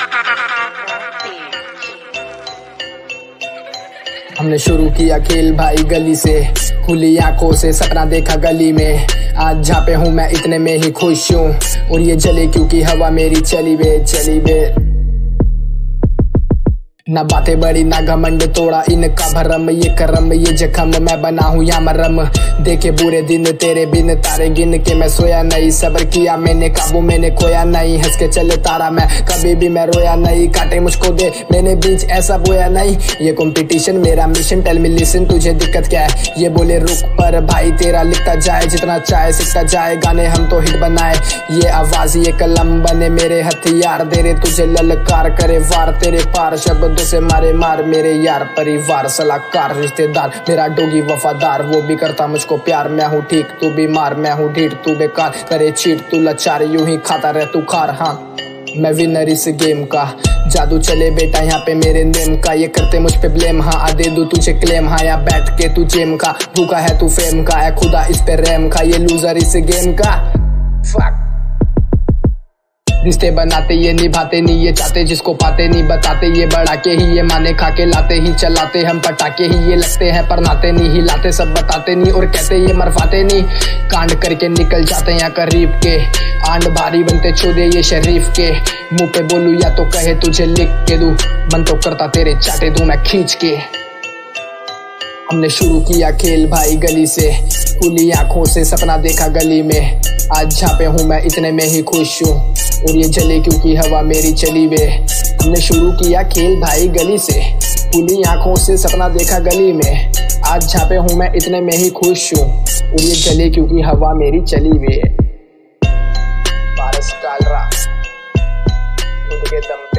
हमने शुरू किया खेल भाई गली से, खुली आंखों से सपना देखा गली में। आज जहाँ पे हूँ मैं इतने में ही खुश हूँ, और ये जले क्योंकि हवा मेरी चली बे। ना बातें बड़ी ना घमंड तोड़ा इनका भरम, ये करम ये जख्म मैं बना हूँ या मरम। देखे बुरे दिन तेरे बिन तारे गिन के मैं सोया नहीं, सब्र किया मैंने काबू मैंने खोया नहीं। हंस के चले तारा मैं कभी भी मैं रोया नहीं, काटे मुझको दे मैंने बीच ऐसा बोया नहीं। ये कंपटीशन मेरा मिशन, टेल मी लिसन तुझे दिक्कत क्या है। ये बोले रुक पर भाई तेरा लिखता जाए, जितना चाहे सीखता जाए, गाने हम तो हिट बनाए। ये आवाज ये कलम बने मेरे हथियार, दे रे तुझे ललकार करे वार तेरे पार। शब्दों से मारे मार मेरे यार, परिवार सलाहकार रिश्तेदार, मेरा डोगी वफादार, वो भी करता मुझको प्यार। मैं हूँ ठीक तू बीमार, मैं हूँ ढीठ तू बेकार, करे चीट तू लाचार, यूं ही खाता रह तू खार। हाँ मैं विनर इस गेम का, जादू चले बेटा यहाँ पे मेरे नेम का। ये करते मुझ पे ब्लेम, हाँ आ दे दूं तुझे क्लेम। हाँ या बैठ के तू जेम का, भूखा है तू फेम का, है खुदा इस पे रैम का। ये लूजर इस गेम का फक। रिश्ते बनाते ये निभाते नहीं, ये चाहते जिसको पाते नहीं बताते। ये बढ़ा के ही ये माने खा के लाते ही चलाते, हम पटाके ही ये लगते हैं पर नाते नहीं हिलाते। सब बताते नहीं और कहते ये मरवाते नहीं, कांड करके निकल जाते यहाँ करीब के। आंड भारी बनते छोदे ये शरीफ के, मुंह पे बोलूं या तो कहे तुझे लिख के दूं, मन तो करता तेरे चाटे दूं मैं खींच के। हमने शुरू किया खेल भाई गली से, खुली आंखों से सपना देखा गली में। आज जहाँ पे हूँ मैं इतने में ही खुश हूँ, और ये जले क्योंकि हवा मेरी चली बे। हमने शुरू किया खेल भाई गली से, खुली आंखों से सपना देखा गली में। आज जहाँ पे हूँ मैं इतने में ही खुश हूँ, और ये जले क्योंकि हवा मेरी चली बे। पारस कालरा, खुद के दम